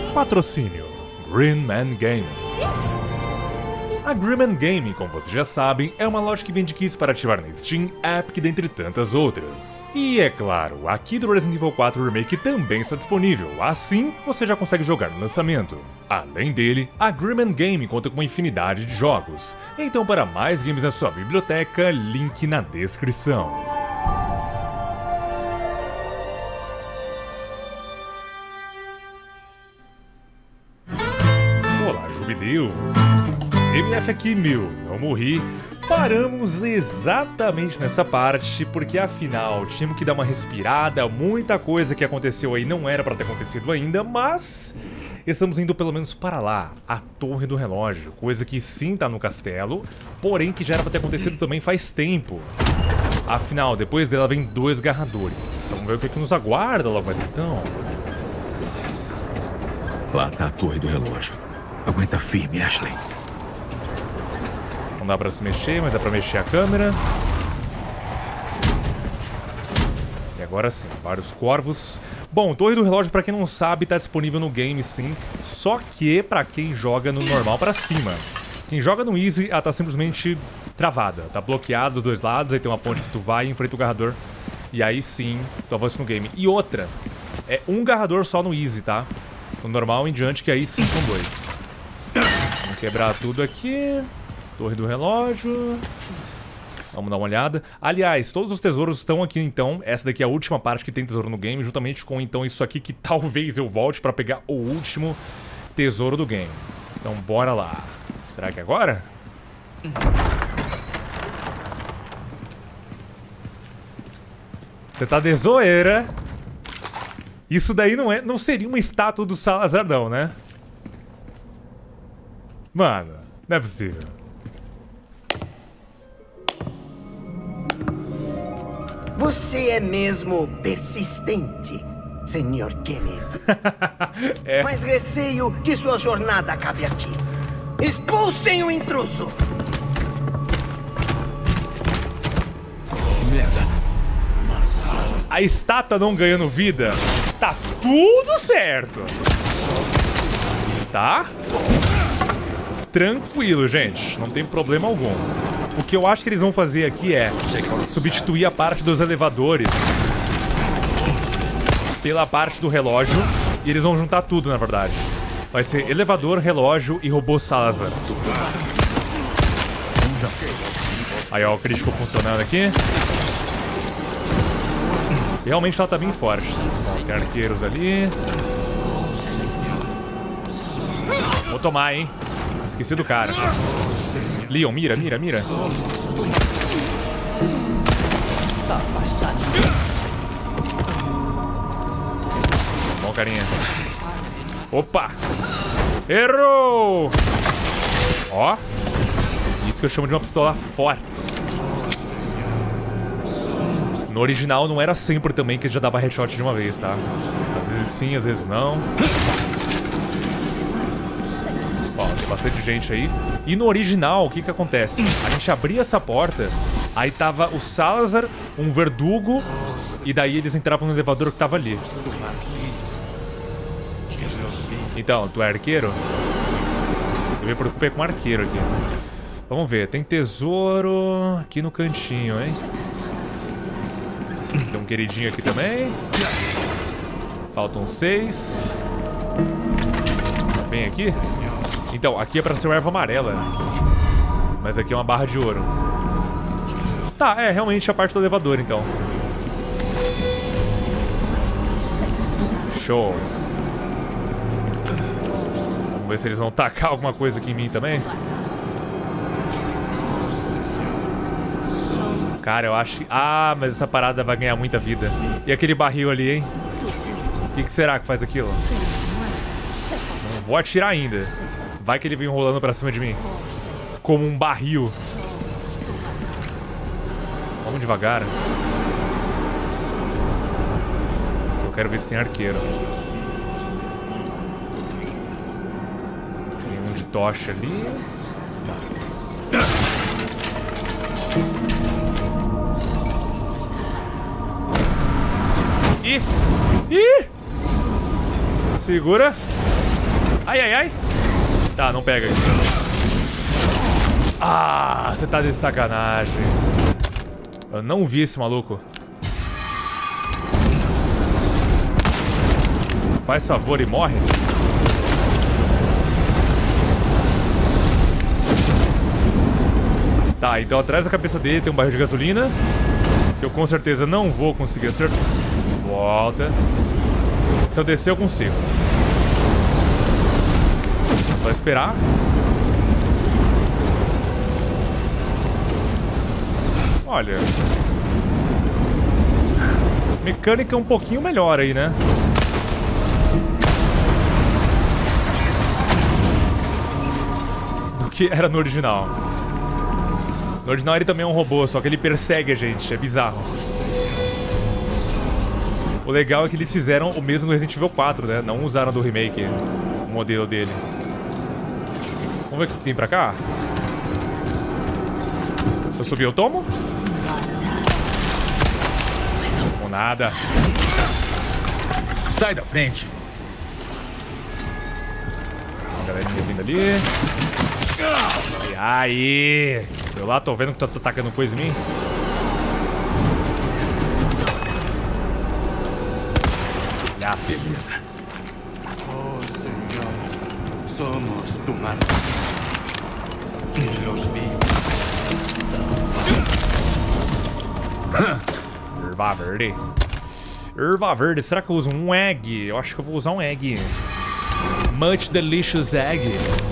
Patrocínio Green Man Gaming. A Green Man Gaming, como vocês já sabem, é uma loja que vende kits para ativar na Steam, Epic, dentre tantas outras. E é claro, a key do Resident Evil 4 Remake também está disponível, assim você já consegue jogar no lançamento. Além dele, a Green Man Gaming conta com uma infinidade de jogos, então para mais games na sua biblioteca, link na descrição. Olá, Jubileu! MF aqui, meu, não morri. Paramos exatamente nessa parte, porque afinal tínhamos que dar uma respirada, muita coisa que aconteceu aí não era pra ter acontecido ainda, mas estamos indo pelo menos para lá, a Torre do Relógio, coisa que sim tá no castelo, porém que já era pra ter acontecido também faz tempo. Afinal, depois dela vem 2 garradores. Vamos ver o que, que nos aguarda logo mais então. Lá tá a Torre do Relógio. Aguenta firme, Ashley. Não dá pra se mexer, mas dá pra mexer a câmera. E agora sim, vários corvos. Bom, Torre do Relógio, pra quem não sabe, tá disponível no game sim. Só que pra quem joga no normal pra cima. Quem joga no Easy, ela tá simplesmente travada. Tá bloqueado dos dois lados, aí tem uma ponte que tu vai e enfrenta o garrador. E aí sim, tu avança no game. E outra, é um garrador só no Easy, tá? No normal em diante, que aí sim são 2. Vamos quebrar tudo aqui. Torre do Relógio. Vamos dar uma olhada. Aliás, todos os tesouros estão aqui então. Essa daqui é a última parte que tem tesouro no game, juntamente com então isso aqui que talvez eu volte pra pegar o último tesouro do game. Então bora lá. Será que é agora? Você tá de zoeira. Isso daí não seria uma estátua do Salazar não, né? Mano, não é possível. Você é mesmo persistente, Sr. Kennedy. É. Mas receio que sua jornada acabe aqui. Expulsem o intruso! Merda. A estátua não ganhando vida, tá tudo certo. Tá? Tranquilo, gente. Não tem problema algum. O que eu acho que eles vão fazer aqui é substituir a parte dos elevadores pela parte do relógio. E eles vão juntar tudo, na verdade. Vai ser elevador, relógio e robô Salazar. Aí, ó, o crítico funcionando aqui. Realmente ela tá bem forte. Tem arqueiros ali. Vou tomar, hein? Esqueci do cara. Leon, mira. Bom, carinha. Opa! Errou! Ó. Isso que eu chamo de uma pistola forte. No original não era sempre também que ele já dava headshot de uma vez, tá? Às vezes sim, às vezes não. Ó, tem bastante gente aí. E no original, o que que acontece? A gente abria essa porta, aí tava o Salazar, um verdugo, e daí eles entravam no elevador que tava ali. Então, tu é arqueiro? Eu me preocupei com um arqueiro aqui. Vamos ver, tem tesouro aqui no cantinho, hein? Tem um queridinho aqui também. Faltam 6. Vem aqui. Então, aqui é pra ser uma erva amarela. Mas aqui é uma barra de ouro. Tá, é realmente a parte do elevador, então. Show. Vamos ver se eles vão tacar alguma coisa aqui em mim também. Cara, eu acho que... Ah, mas essa parada vai ganhar muita vida. E aquele barril ali, hein? O que será que faz aquilo? Não vou atirar ainda. Vai que ele vem rolando pra cima de mim. Como um barril. Vamos devagar. Eu quero ver se tem arqueiro. Tem um de tocha ali. Ih! Segura. Ai, ai, ai. Tá, não pega. Ah, você tá de sacanagem. Eu não vi esse maluco. Faz favor e morre. Tá, então atrás da cabeça dele tem um barril de gasolina. Que eu com certeza não vou conseguir acertar. Volta. Se eu descer eu consigo. É só esperar. Olha. Mecânica um pouquinho melhor aí, né? Do que era no original. No original ele também é um robô, só que ele persegue a gente. É bizarro. O legal é que eles fizeram o mesmo no Resident Evil 4, né? Não usaram do remake o modelo dele. Vamos ver o que tem pra cá. Se eu subir, eu tomo? Ou nada. Sai da frente. Ó, a galerinha vindo ali. Aí! Eu lá tô vendo que tu tá atacando coisa em mim. Beleza. Oh, Señor, somos tu mano. Y los vivos. Erva verde. Erva verde. Será que eu uso um egg? Eu acho que eu vou usar um egg. Much delicious egg.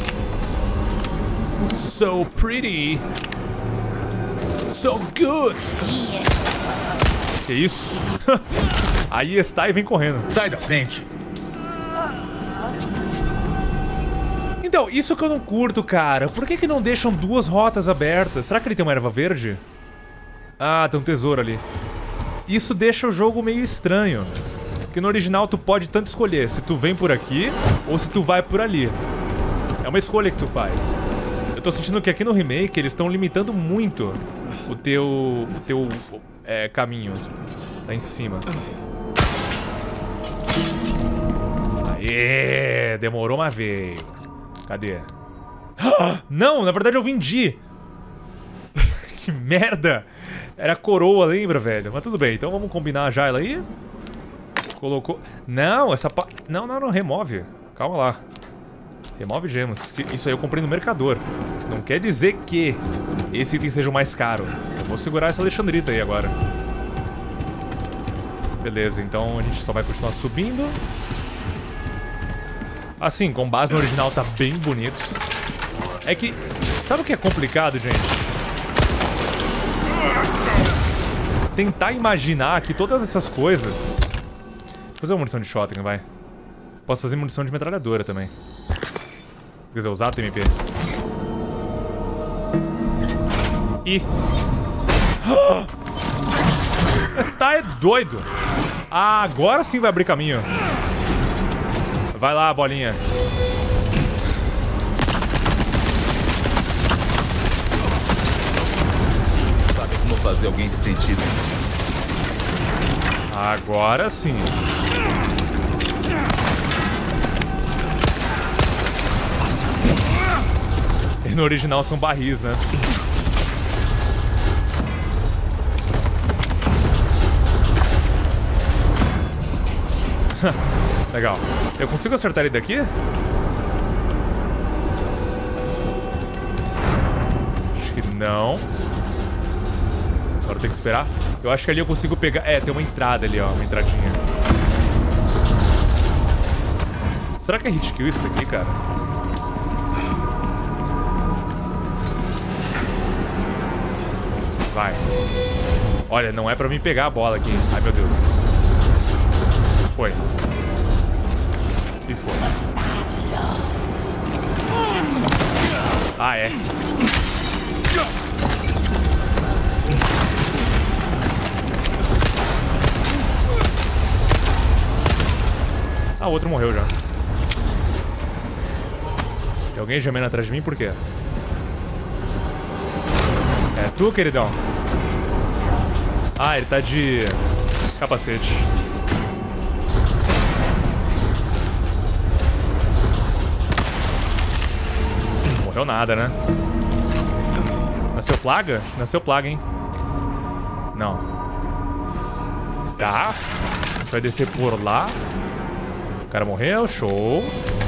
So pretty. So good. Que isso? Aí está e vem correndo. Sai da frente. Então, isso que eu não curto, cara. Por que não deixam duas rotas abertas? Será que ele tem uma erva verde? Ah, tem um tesouro ali. Isso deixa o jogo meio estranho. Porque no original tu pode tanto escolher se tu vem por aqui ou se tu vai por ali. É uma escolha que tu faz. Eu tô sentindo que aqui no remake eles estão limitando muito o teu caminho lá em cima. Aê, demorou, mas veio. Cadê? Não, na verdade eu vendi. Que merda. Era coroa, lembra, velho? Mas tudo bem, então vamos combinar já ela aí. Colocou... Não, essa pa... Não, remove. Calma lá. Remove gemas. Isso aí eu comprei no mercador. Não quer dizer que esse item seja o mais caro. Eu vou segurar essa Alexandrita aí agora. Beleza, então a gente só vai continuar subindo. Assim, com base no original tá bem bonito. É que... Sabe o que é complicado, gente? Tentar imaginar que todas essas coisas... Vou fazer uma munição de shotgun, vai. Posso fazer munição de metralhadora também. Quer dizer, usar a TMP. Ih! Tá, é doido! Ah, agora sim vai abrir caminho. Vai lá, bolinha. Sabe como fazer alguém se sentir bem? Agora sim. E no original são barris, né? Legal. Eu consigo acertar ele daqui? Acho que não. Agora eu tenho que esperar. Eu acho que ali eu consigo pegar... É, tem uma entrada ali, ó. Uma entradinha. Será que é hit kill isso daqui, cara? Vai. Olha, não é pra mim pegar a bola aqui. Ai, meu Deus. Foi. Se foi. Ah, é. Ah, o outro morreu já. Tem alguém gemendo atrás de mim? Por quê? É tu, queridão? Ah, ele tá de capacete. Deu nada, né? Nasceu plaga? Acho que nasceu plaga, hein? Não. Tá. A gente vai descer por lá. O cara morreu, show.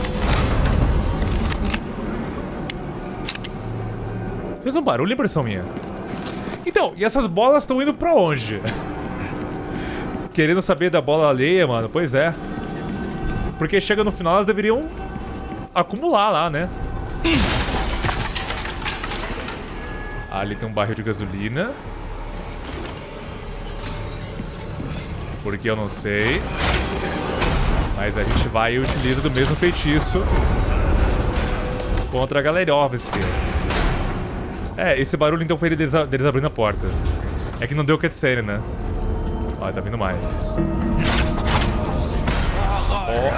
Fez um barulho, impressão minha. Então, e essas bolas estão indo pra onde? Querendo saber da bola alheia, mano. Pois é. Porque chega no final, elas deveriam acumular lá, né? Ali tem um barril de gasolina. Porque eu não sei. Mas a gente vai e utiliza do mesmo feitiço contra a Galerovski. É, esse barulho então foi deles abrindo a porta. É que não deu cutscene, né? Ó, tá vindo mais. Oh.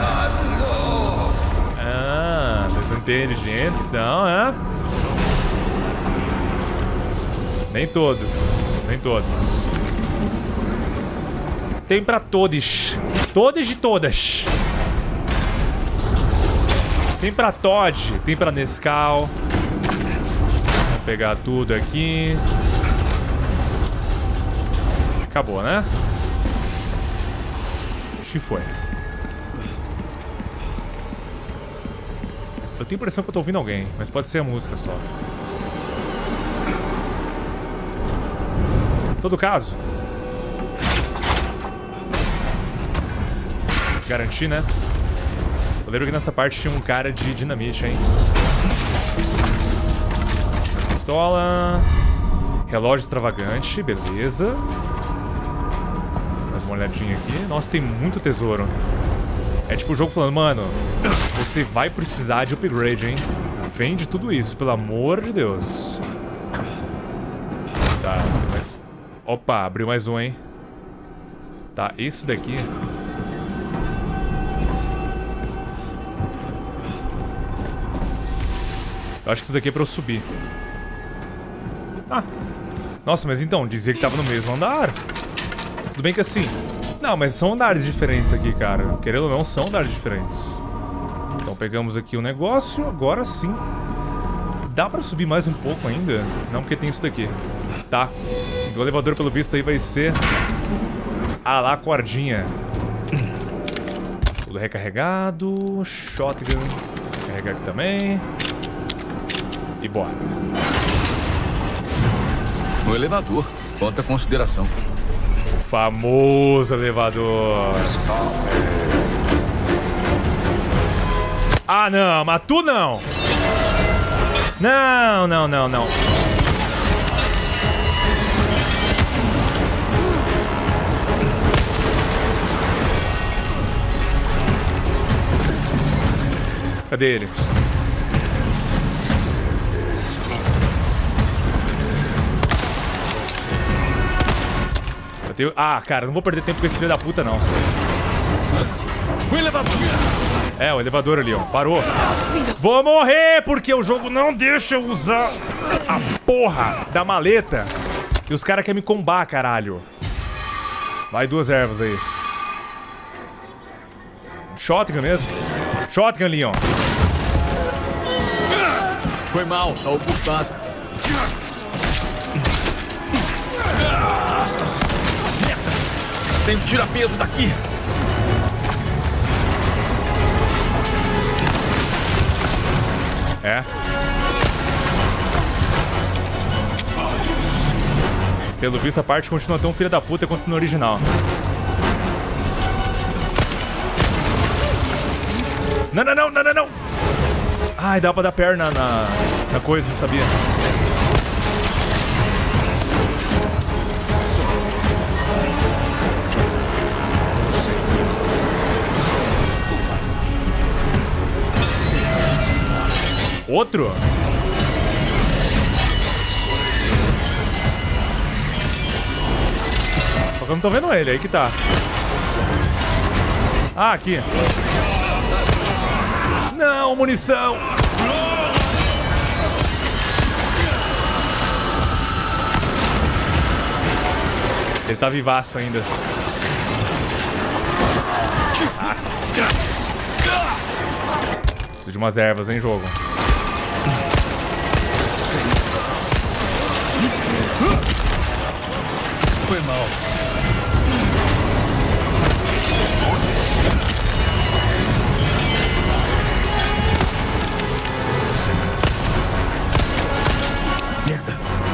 Ah, desinteligente então, é? Nem todos, nem todos. Tem pra todos. Todos e todas. Tem pra Todd, tem pra Nescau. Vou pegar tudo aqui. Acabou, né? Acho que foi. Eu tenho a impressão que eu tô ouvindo alguém, mas pode ser a música só. Em todo caso. Garantir, né? Eu lembro que nessa parte tinha um cara de dinamite, hein? Pistola. Relógio extravagante, beleza. Mais uma olhadinha aqui. Nossa, tem muito tesouro. É tipo o jogo falando, mano, você vai precisar de upgrade, hein? Vende tudo isso, pelo amor de Deus. Tá, mas... Opa, abriu mais um, hein? Tá, esse daqui... Eu acho que isso daqui é pra eu subir. Ah. Nossa, mas então, dizia que tava no mesmo andar. Tudo bem que assim... Não, mas são andares diferentes aqui, cara. Querendo ou não, são andares diferentes. Então pegamos aqui o negócio. Agora sim. Dá pra subir mais um pouco ainda? Não, porque tem isso daqui. Tá. O elevador, pelo visto, aí vai ser... Ah lá, a cordinha. Tudo recarregado. Shotgun. Carregar aqui também. E bora. No elevador. Conta consideração. O famoso elevador. Ah, não. Mas tu não. Não, não, não, não. Cadê ele? Ah, cara, não vou perder tempo com esse filho da puta, não. O elevador! É, o elevador ali, ó. Parou. Vou morrer, porque o jogo não deixa eu usar a porra da maleta. E os caras querem me combar, caralho. Vai, 2 ervas aí. Shotgun mesmo? Shotgun, Leon. Foi mal, tá ocupado. Tem um tira-peso daqui. É. Pelo visto, a parte continua tão filha da puta quanto no original. Não, não, não, não, não, não. Ai, dá pra dar perna na coisa, não sabia. Outro? Só que eu não tô vendo ele, aí que tá. Ah, aqui. Não, munição! Ele tá vivaço ainda. Ah. Preciso de umas ervas, hein, jogo. Foi mal. Merda.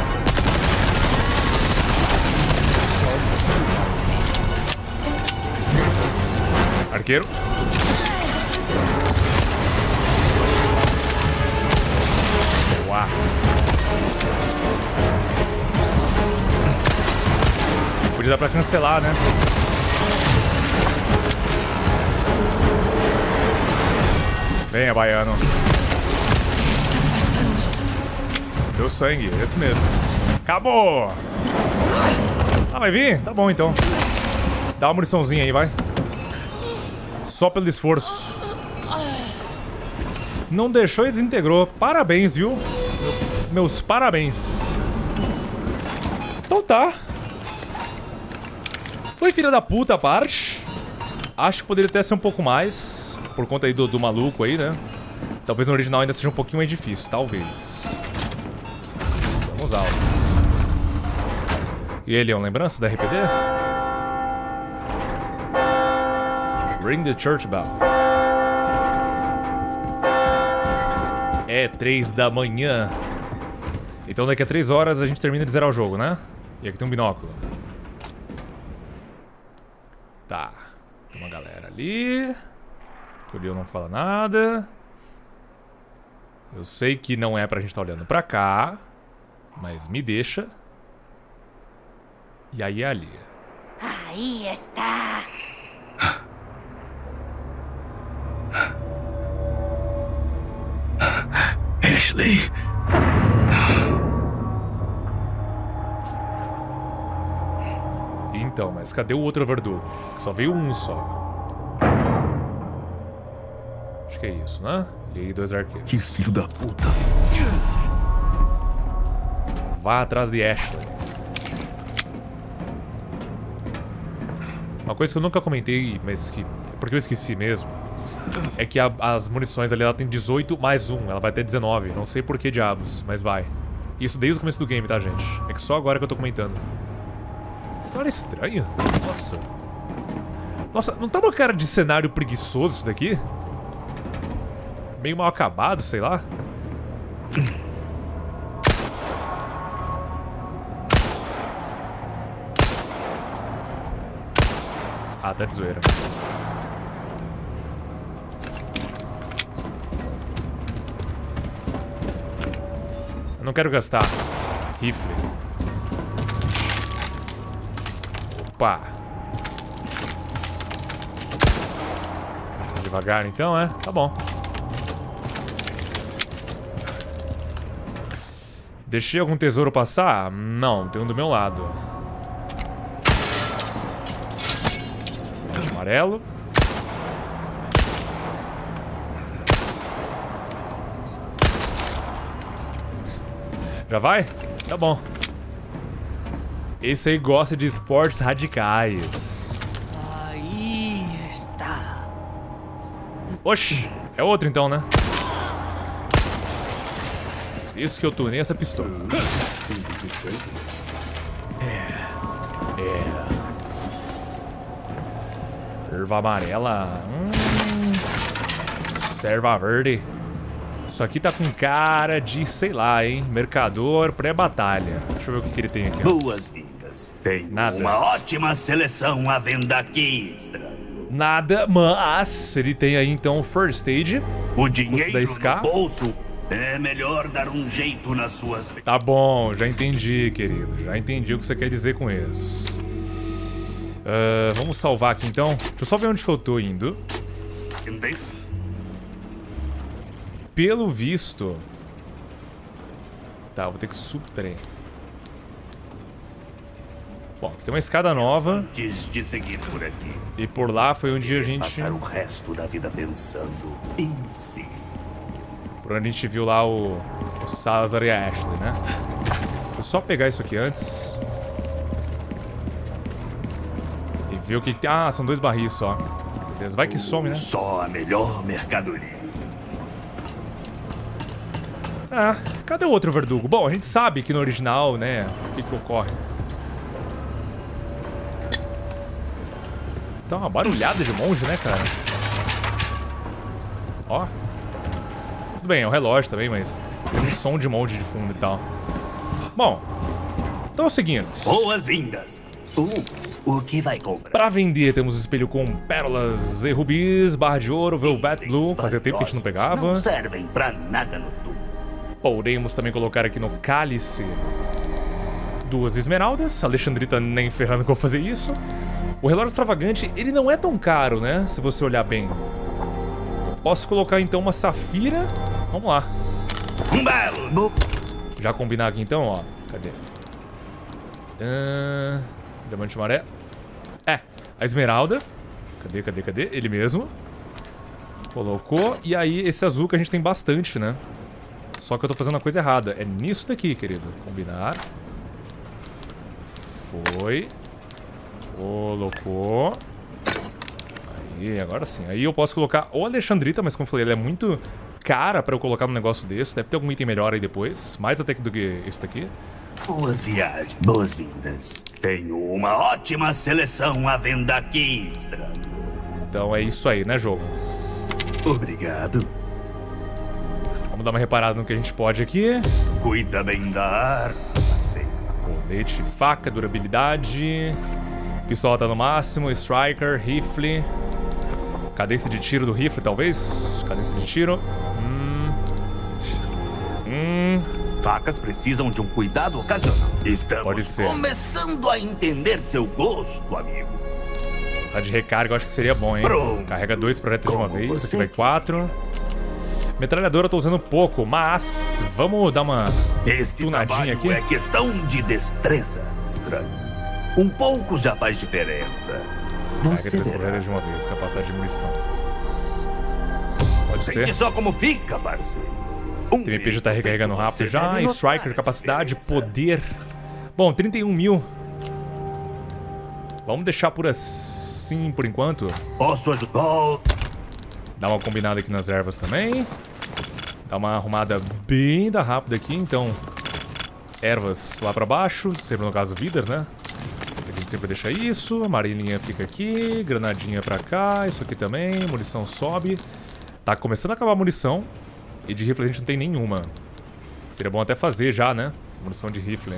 Arqueiro. Boa. Podia dar pra cancelar, né? Venha, baiano. Seu sangue, esse mesmo. Acabou! Ah, vai vir? Tá bom, então. Dá uma muniçãozinha aí, vai. Só pelo esforço. Não deixou e desintegrou. Parabéns, viu? Meus parabéns. Então tá. Foi filha da puta a parte. Acho que poderia até ser um pouco mais. Por conta aí do maluco aí, né? Talvez no original ainda seja um pouquinho mais difícil. Talvez. Estamos alto. E ele é uma lembrança da RPD? Ring the church bell. É 3 da manhã. Então daqui a 3 horas a gente termina de zerar o jogo, né? E aqui tem um binóculo. Tá. Tem uma galera ali. Que o Leon não fala nada. Eu sei que não é pra gente estar olhando pra cá. Mas me deixa. E aí é ali. Aí está. Ashley. Então, mas cadê o outro verdugo? Só veio um só. Acho que é isso, né? E aí 2 arqueiros. Que filho da puta. Vá atrás de Ashley. Uma coisa que eu nunca comentei, mas que... porque eu esqueci mesmo. É que as munições ali, ela tem 18 mais 1. Ela vai até 19. Não sei por que diabos, mas vai. Isso desde o começo do game, tá, gente? É que só agora que eu tô comentando. História estranha. Nossa. Nossa, não tá uma cara de cenário preguiçoso isso daqui? Meio mal acabado, sei lá. Ah, tá de zoeira. Eu não quero gastar rifle. Opa. Devagar então, é? Tá bom. Deixei algum tesouro passar? Não, tem um do meu lado. Amarelo. Já vai? Tá bom. Esse aí gosta de esportes radicais. Aí está. Oxi, é outro então, né? Isso que eu tunei essa pistola. Serva amarela. Serva verde. Isso aqui tá com cara de, sei lá, hein? Mercador pré-batalha. Deixa eu ver o que ele tem aqui. Boas-vindas. Tem Nada. uma ótima seleção à venda aqui, estranho. Nada, mas ele tem aí então o First Aid. O dinheiro da SK? no bolso é melhor dar um jeito nas suas... Tá bom, já entendi, querido. Já entendi o que você quer dizer com isso. Vamos salvar aqui então. Deixa eu só ver onde que eu tô indo. Pelo visto... Tá, vou ter que subir. Pera aí. Bom, aqui tem uma escada nova. Antes de seguir por aqui, E por lá foi onde a gente... passar o resto da vida pensando em si. Por onde a gente viu lá o Salazar e a Ashley, né? Vou só pegar isso aqui antes. E ver o que tem. Ah, são 2 barris só. Beleza, vai que some, né? Só a melhor mercadoria. Ah, cadê o outro verdugo? Bom, a gente sabe que no original, né, o que ocorre. Tá uma barulhada de monge, né, cara? Ó. Tudo bem, é um relógio também, mas tem um som de monge de fundo e tal. Bom, então é o seguinte. Boas-vindas. O que vai comprar? Pra vender, temos espelho com pérolas e rubis, barra de ouro, velvet blue. Fazia tempo que a gente não pegava. Não servem pra nada no tubo. Podemos também colocar aqui no cálice 2 esmeraldas. Alexandrita nem ferrando que eu vou fazer isso. O relógio extravagante, ele não é tão caro, né? Se você olhar bem. Posso colocar então uma safira. Vamos lá. Um belo. Já combinar aqui então, ó. Cadê? Diamante maré. É, a esmeralda. Cadê? Ele mesmo. Colocou. E aí, esse azul que a gente tem bastante, né? Só que eu tô fazendo a coisa errada. É nisso daqui, querido. Combinar. Foi. Colocou. Aí, agora sim. Aí eu posso colocar o Alexandrita, mas como eu falei, ela é muito cara pra eu colocar num negócio desse. Deve ter algum item melhor aí depois. Mais até do que isso daqui. Boas viagens. Boas-vindas. Tenho uma ótima seleção à venda aqui, estranho. Então é isso aí, né, jogo? Obrigado. Vamos dar uma reparada no que a gente pode aqui. Cuida bem da arma. Colete, faca, durabilidade. Pistola tá no máximo. Striker, rifle. Cadência de tiro do rifle, talvez? Cadência de tiro. Facas precisam de um cuidado ocasional. Pode Estamos ser. começando a entender seu gosto, amigo. Tá de recarga, eu acho que seria bom, hein? Pronto. Carrega 2 projetos de uma Como vez. você Aqui vai 4. Metralhadora eu tô usando pouco, mas vamos dar uma Esse tunadinha trabalho aqui. é questão de destreza, estranho. Um pouco já faz diferença. Carrega Você 3 verá. projetos de uma vez, capacidade de munição. Pode Sente ser. só como fica, parceiro. Um TMP já tá grito recarregando feito rápido você já. deve notar Striker, a capacidade, diferença. poder. Bom, 31 mil. Vamos deixar por assim por enquanto. Posso ajudar? Dá uma combinada aqui nas ervas também. Dá uma arrumada bem da rápida aqui, então. Ervas lá pra baixo, sempre no caso vidas, né? A gente sempre deixa isso. Amarelinha fica aqui, granadinha pra cá, isso aqui também. Munição sobe. Tá começando a acabar a munição. E de rifle a gente não tem nenhuma. Seria bom até fazer já, né? Munição de rifle.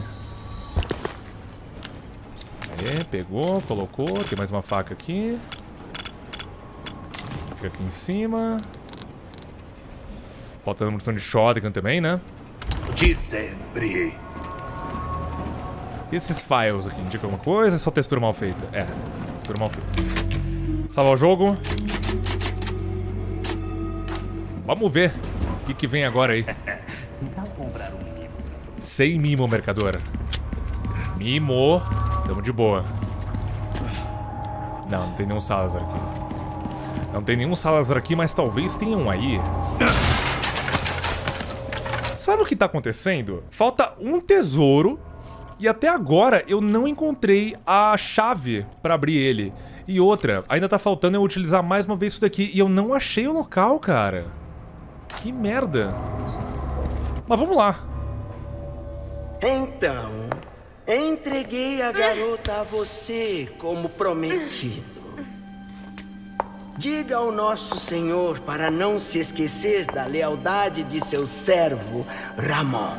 Aí, pegou, colocou. Tem mais uma faca aqui. Fica aqui em cima. Faltando munição de shotgun também, né? De sempre. E esses files aqui, indica alguma coisa? É só textura mal feita? É, textura mal feita. Salvar o jogo. Vamos ver o que vem agora aí. Sem mimo, mercador. Mimo. Tamo de boa. Não tem nenhum Salazar aqui. Não tem nenhum Salazar aqui, mas talvez tenha um aí. Sabe o que tá acontecendo? Falta um tesouro e até agora eu não encontrei a chave pra abrir ele. E outra, ainda tá faltando eu utilizar mais uma vez isso daqui e eu não achei o local, cara. Que merda. Mas vamos lá. Então, entreguei a garota a você como prometido. Diga ao nosso senhor para não se esquecer da lealdade de seu servo, Ramon.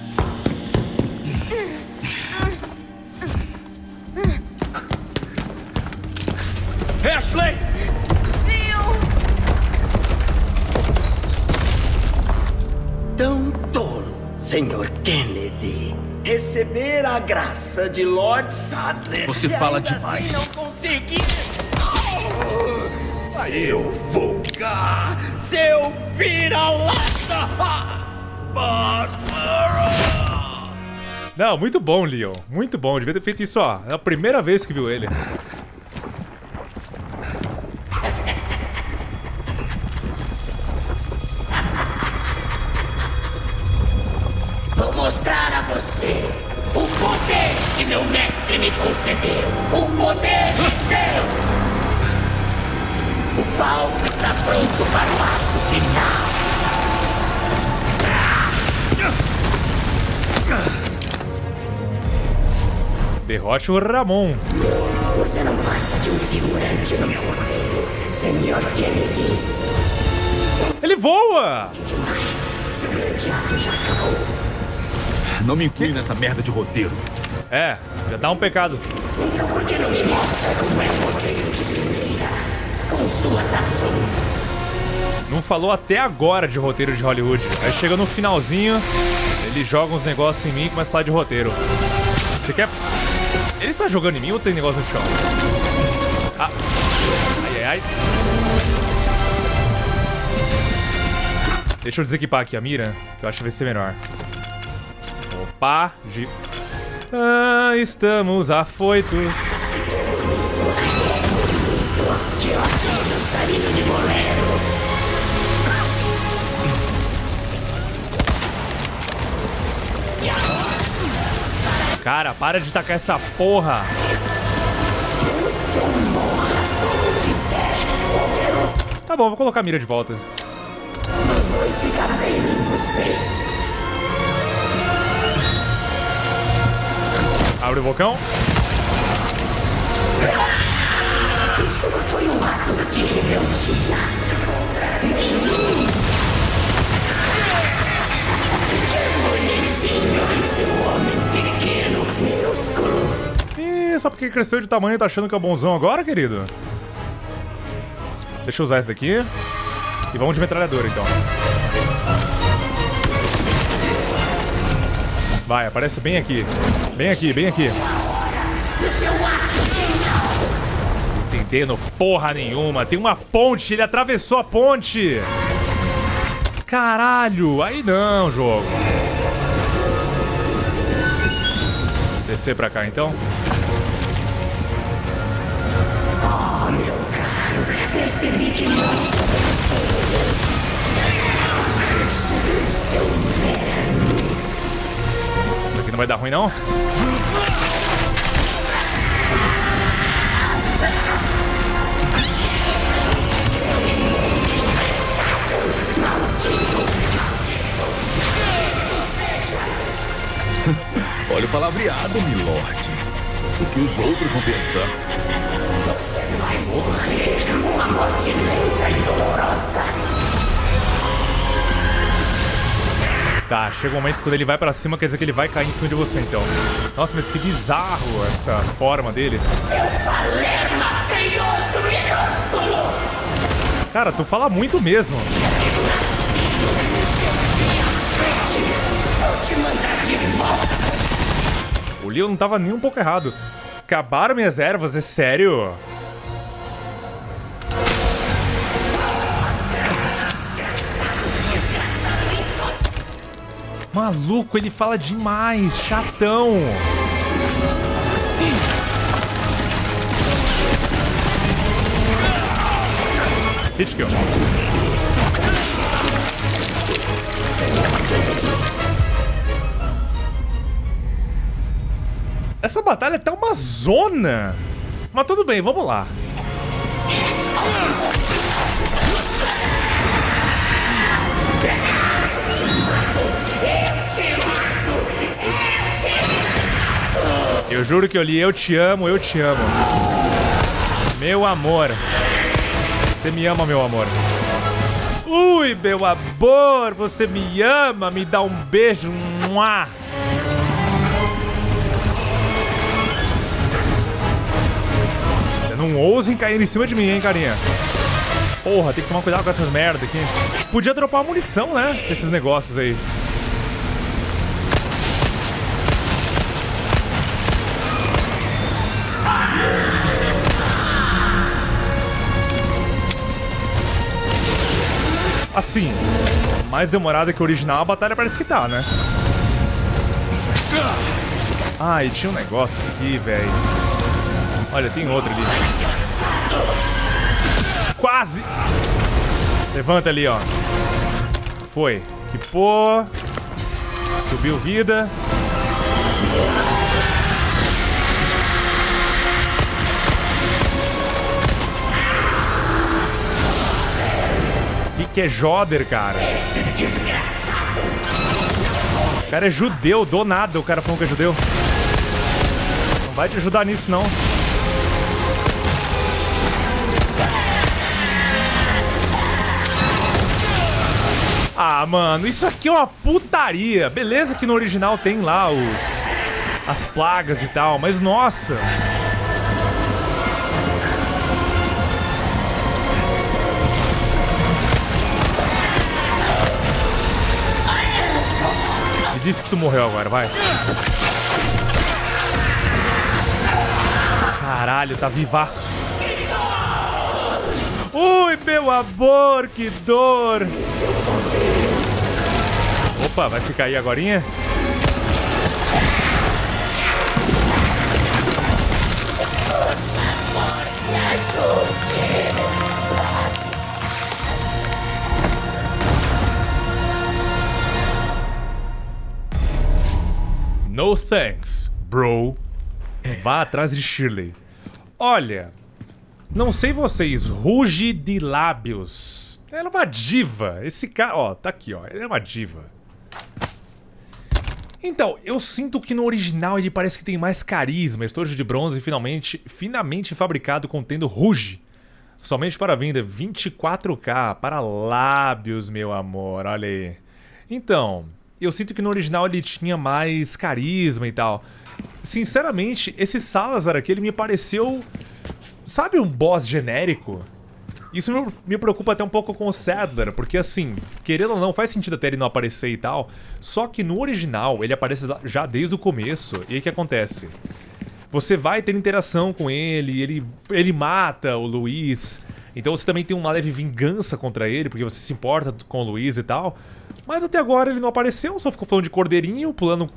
Ashley! Tão tolo, senhor Kennedy. Receber a graça de Lord Sadler. Você e fala ainda demais. Assim não conseguir. Seu vulgar! Seu vira-lata! Bárbaro! Não, muito bom, Leon. Muito bom. Devia ter feito isso, ó. É a primeira vez que viu ele. Vou mostrar a você o poder que meu mestre me concedeu. O poder meu! O palco está pronto para o ato final. Derrote o Ramon. Você não passa de um figurante no meu roteiro, Senhor Kennedy. Ele voa! Demais. Seu grande ato já acabou. Não me inclui nessa merda de roteiro. É, já tá um pecado. Então por que não me mostra como é o roteiro de primeira? Com suas ações. Não falou até agora de roteiro de Hollywood. Aí chega no finalzinho, ele joga uns negócios em mim e começa a falar de roteiro. Você quer... Ele tá jogando em mim ou tem negócio no chão? Ah. Ai, ai, ai. Deixa eu desequipar aqui a mira, que eu acho que vai ser melhor. Opa, estamos afoitos. Cara, para de tacar essa porra. Tá bom, vou colocar a mira de volta. Os dois ficaram bem em você. Abre o bocão. Isso foi um ato de rebeldia contra mim. Que bonitinho, seu homem pequeno, minúsculo. Ih, só porque cresceu de tamanho tá achando que é bonzão agora, querido? Deixa eu usar esse daqui. E vamos de metralhadora, então. Vai, aparece bem aqui. Bem aqui, bem aqui. Entendendo porra nenhuma. Tem uma ponte, ele atravessou a ponte. Caralho, aí não, jogo. Descer pra cá, então. Oh, meu caro, percebi que não está seu verme. Isso aqui não vai dar ruim, não? Olha o palavreado, milord. O que os outros vão pensar? Você vai morrer uma morte lenta e dolorosa. Tá, chega um momento que quando ele vai pra cima, quer dizer que ele vai cair em cima de você, então. Nossa, mas que bizarro essa forma dele. Seu Palerma feioso minúsculo. Cara, tu fala muito mesmo. Vou te mandar de volta. O Leon não tava nem um pouco errado. Acabaram minhas ervas, é sério? Maluco, ele fala demais, chatão. Hit kill. Essa batalha tá uma zona. Mas tudo bem, vamos lá. Eu juro que eu li, eu te amo, eu te amo. Meu amor. Você me ama, meu amor. Ui, meu amor, você me ama, me dá um beijo. Mua. Não ousem cair em cima de mim, hein, carinha. Porra, tem que tomar cuidado com essas merdas aqui. Podia dropar munição, né? Esses negócios aí. Assim, mais demorada que o original, a batalha parece que tá, né? Ah, e tinha um negócio aqui, velho. Olha, tem outro ali. Quase! Levanta ali, ó. Foi. Equipou. Subiu vida. Que é Joder, cara? Esse desgraçado. O cara é judeu, do nada o cara falando que é judeu. Não vai te ajudar nisso, não. Ah, mano, isso aqui é uma putaria. Beleza que no original tem lá as plagas e tal, mas nossa. Me disse que tu morreu agora, vai. Caralho, tá vivaço. Ui, meu amor, que dor. Opa, vai ficar aí agorinha? No thanks, bro. Vá atrás de Shirley. Olha, não sei vocês, ruge de lábios. Ela é uma diva. Esse cara, ó, tá aqui, ó. Ele é uma diva. Então, eu sinto que no original ele parece que tem mais carisma. Estojo de bronze finamente fabricado contendo ruge. Somente para venda, 24K para lábios, meu amor, olha aí. Então, eu sinto que no original ele tinha mais carisma e tal. Sinceramente, esse Salazar aqui, ele me pareceu... Sabe um boss genérico? Isso me preocupa até um pouco com o Sadler, porque assim, querendo ou não, faz sentido até ele não aparecer e tal. Só que no original, ele aparece já desde o começo. E aí o que acontece? Você vai ter interação com ele mata o Luiz. Então você também tem uma leve vingança contra ele, porque você se importa com o Luiz e tal. Mas até agora ele não apareceu, só ficou falando de cordeirinho, pulando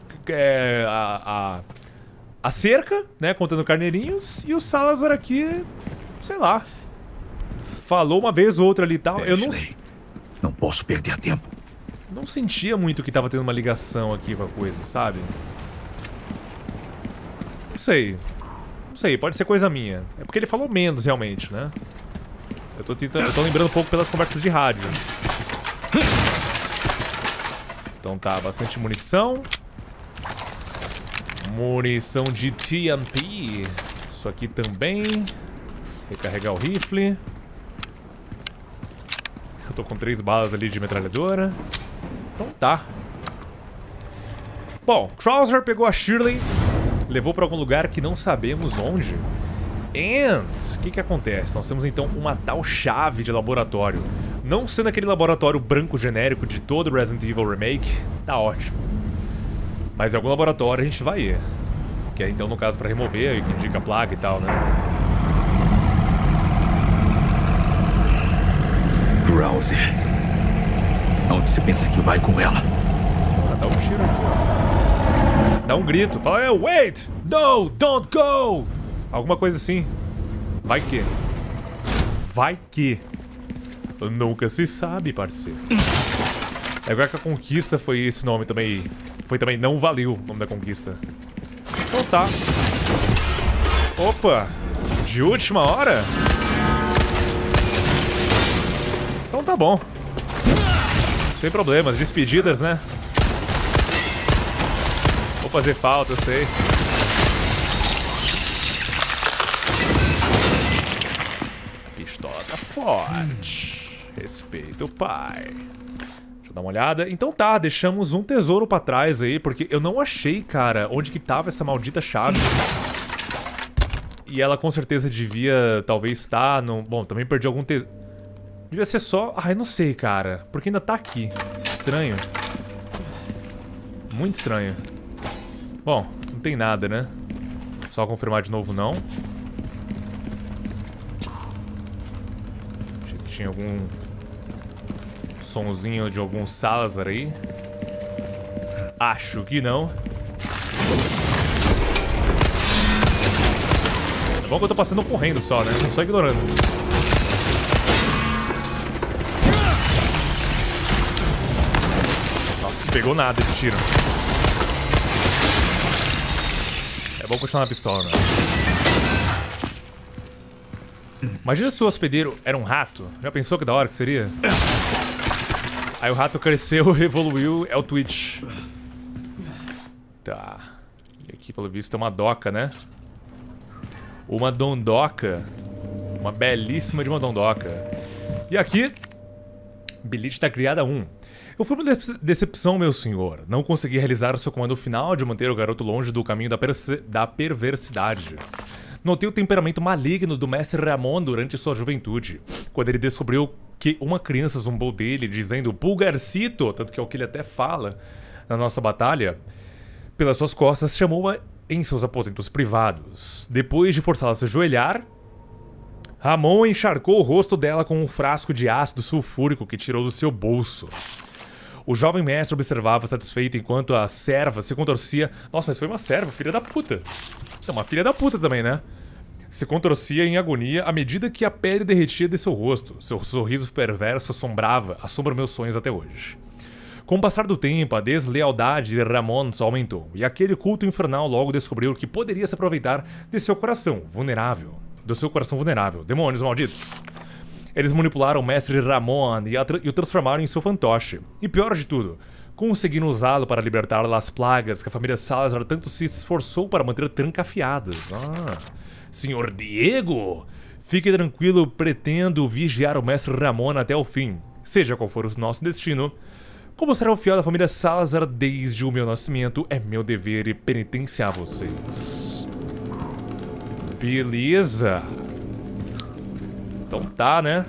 a cerca, né, contando carneirinhos. E o Salazar aqui, sei lá, falou uma vez ou outra ali e tal. Eu não posso perder tempo. Não sentia muito que tava tendo uma ligação aqui com a coisa, sabe? Não sei, pode ser coisa minha. É porque ele falou menos, realmente, né? Eu tô lembrando um pouco pelas conversas de rádio. Então tá, bastante munição. Munição de TNT. Isso aqui também. Recarregar o rifle. Eu tô com 3 balas ali de metralhadora. Então tá. Bom, Krauser pegou a Shirley, levou pra algum lugar que não sabemos onde. And o que acontece? Nós temos então uma tal chave de laboratório. Não sendo aquele laboratório branco genérico de todo Resident Evil Remake, tá ótimo. Mas em algum laboratório a gente vai ir. Que é então no caso pra remover, que indica a plaga e tal, né? Krauser. Aonde você pensa que vai com ela? Dá um tiro aqui, ó. Dá um grito, fala, hey, wait! No, don't go! Alguma coisa assim. Vai que. Vai que. Nunca se sabe, parceiro. Agora que a conquista foi esse nome também. Foi também Não Valeu o nome da conquista. Então tá. Opa! De última hora? Então tá bom. Sem problemas, despedidas, né? Vou fazer falta, eu sei. Pistola tá forte. Respeita o pai. Deixa eu dar uma olhada. Então tá, deixamos um tesouro pra trás aí, porque eu não achei, cara, onde que tava essa maldita chave. E ela com certeza devia, talvez, estar no... Bom, também perdi algum tesouro. Devia ser só... Ah, eu não sei, cara. Porque ainda tá aqui. Estranho. Muito estranho. Bom, não tem nada, né? Só confirmar de novo, não. Achei que tinha algum... sonzinho de algum Salazar aí. Acho que não. É bom que eu tô passando correndo só, né? Não só ignorando. Nossa, pegou nada de tiro. É bom continuar na pistola, né? Imagina se o hospedeiro era um rato. Já pensou que da hora que seria? Aí o rato cresceu, evoluiu, é o Twitch. Tá. E aqui, pelo visto, é uma doca, né? uma dondoca. Uma belíssima de uma dondoca. E aqui, bilhete da criada 1. Eu fui uma decepção, meu senhor. Não consegui realizar o seu comando final de manter o garoto longe do caminho da perversidade. Notei o temperamento maligno do mestre Ramon durante sua juventude, quando ele descobriu que uma criança zombou dele, dizendo Pulgarcito, tanto que é o que ele até fala na nossa batalha, pelas suas costas, chamou-a em seus aposentos privados. Depois de forçá-la a se ajoelhar, Ramon encharcou o rosto dela com um frasco de ácido sulfúrico que tirou do seu bolso. O jovem mestre observava satisfeito enquanto a serva se contorcia... Nossa, mas foi uma serva, filha da puta. É uma filha da puta também, né? Se contorcia em agonia à medida que a pele derretia de seu rosto. Seu sorriso perverso assombra meus sonhos até hoje. Com o passar do tempo, a deslealdade de Ramon só aumentou, e aquele culto infernal logo descobriu que poderia se aproveitar de seu coração vulnerável. Demônios malditos. Eles manipularam o mestre Ramon e o transformaram em seu fantoche. E pior de tudo, conseguiram usá-lo para libertar as plagas que a família Salazar tanto se esforçou para manter trancafiadas. Senhor Diego, fique tranquilo, pretendo vigiar o mestre Ramon até o fim. Seja qual for o nosso destino, como será o fiel da família Salazar desde o meu nascimento, é meu dever penitenciar vocês. Beleza. Então tá, né?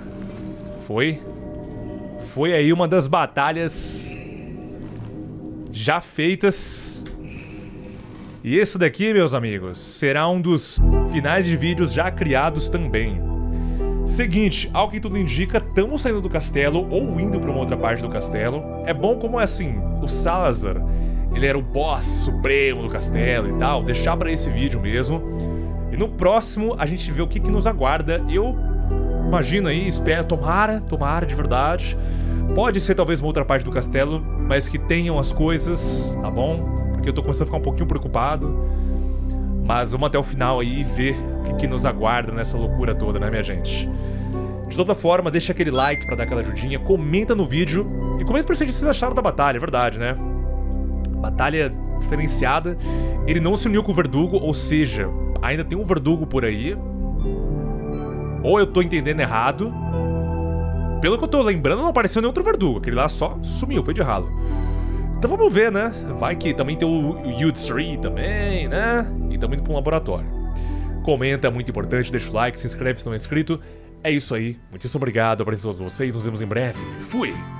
Foi aí uma das batalhas já feitas. E esse daqui, meus amigos, será um dos finais de vídeos já criados também. Seguinte, ao que tudo indica, estamos saindo do castelo ou indo para uma outra parte do castelo. É bom como é assim, o Salazar, ele era o boss supremo do castelo e tal, deixar para esse vídeo mesmo. E no próximo a gente vê o que nos aguarda. Eu imagino aí, espero, tomara de verdade. Pode ser talvez uma outra parte do castelo, mas que tenham as coisas, tá bom? Porque eu tô começando a ficar um pouquinho preocupado. Mas vamos até o final aí e ver o que nos aguarda nessa loucura toda, né, minha gente? De toda forma, deixa aquele like pra dar aquela ajudinha, comenta no vídeo e comenta pra vocês o que vocês acharam da batalha, é verdade, né? Batalha diferenciada. Ele não se uniu com o Verdugo, ou seja, ainda tem um Verdugo por aí. Ou eu tô entendendo errado. Pelo que eu tô lembrando, não apareceu nenhum outro Verdugo. Aquele lá só sumiu, foi de ralo. Então vamos ver, né? Vai que também tem o U3 também, né? E tamo indo pra um laboratório. Comenta, é muito importante, deixa o like, se inscreve se não é inscrito. É isso aí. Muitíssimo obrigado a todos vocês. Nos vemos em breve. Fui!